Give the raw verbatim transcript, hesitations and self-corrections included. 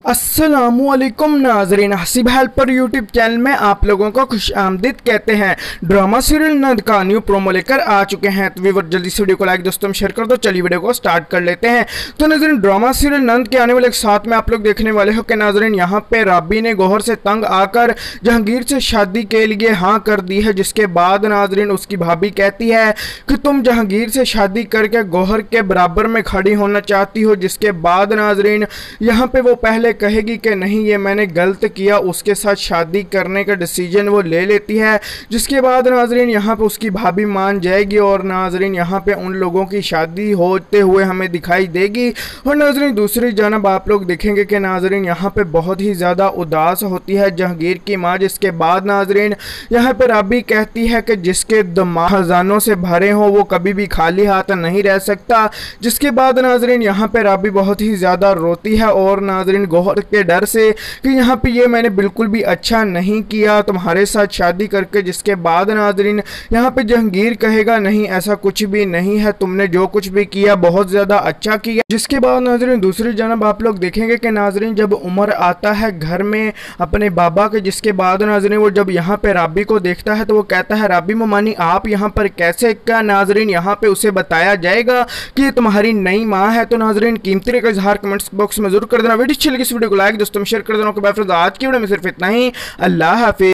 अस्सलामुअलैकुम नाजरीन, Haseeb helper YouTube channel में आप लोगों को खुश आमदीद कहते हैं। ड्रामा सीरियल नंद का न्यू प्रोमो लेकर आ चुके हैं। तो व्यूअर जल्दी से वीडियो को लाइक दोस्तों शेयर कर दो। चलिए वीडियो को स्टार्ट कर लेते हैं। तो नाजरीन, ड्रामा सीरियल नंद के आने वाले एक साथ में आप लोग देखने वाले हो कि नाजरीन यहाँ पे राबी ने गौहर से तंग आकर जहांगीर से शादी के लिए हाँ कर दी है, जिसके बाद नाजरीन उसकी भाभी कहती है कि तुम जहांगीर से शादी करके गौहर के बराबर में खड़ी होना चाहती हो। जिसके बाद नाजरीन यहाँ पे वो पहले कहेगी कि नहीं ये मैंने गलत किया, उसके साथ शादी करने का डिसीजन वो ले लेती है। जिसके बाद नाजरीन यहाँ पे उसकी भाभी मान जाएगी और नाजरीन यहाँ पे उन लोगों की शादी होते हुए हमें दिखाई देगी। और नाजरीन दूसरी जानब आप लोग देखेंगे कि नाजरीन यहाँ पे बहुत ही ज़्यादा उदास होती है जहांगीर की माँ। जिसके बाद नाजरीन यहाँ पे राबी कहती है कि जिसके दिमाग खजानों से भरे हो वो कभी भी खाली हाथ नहीं रह सकता। जिसके बाद नाजरीन यहाँ पे राबी बहुत ही ज़्यादा रोती है और नाजरीन गौहर के डर से कि यहाँ पे ये मैंने बिल्कुल भी अच्छा नहीं किया तुम्हारे साथ शादी करके। जिसके बाद नाजरीन यहाँ पे जहांगीर कहेगा नहीं ऐसा कुछ भी नहीं है, तुमने जो कुछ भी किया बहुत ज़्यादा अच्छा किया। जिसके बाद नाजरीन दूसरी जानब आप लोग देखेंगे कि नाजरीन जब उमर आता है घर में अपने बाबा के, जिसके बाद नाजरीन वो जब यहाँ पे राबी को देखता है तो वो कहता है राबी ममानी आप यहाँ पर कैसे? क्या नाजरीन यहाँ पे उसे बताया जाएगा कि ये तुम्हारी नई माँ है? तो नाजरीन कीमती का इजहार कमेंट्स बॉक्स में जरूर कर देना। वीडियो अच्छी लगी इस वीडियो को लाइक दोस्तों शेयर कर देना। आज की वीडियो में सिर्फ इतना ही। अल्लाह हाफिज़।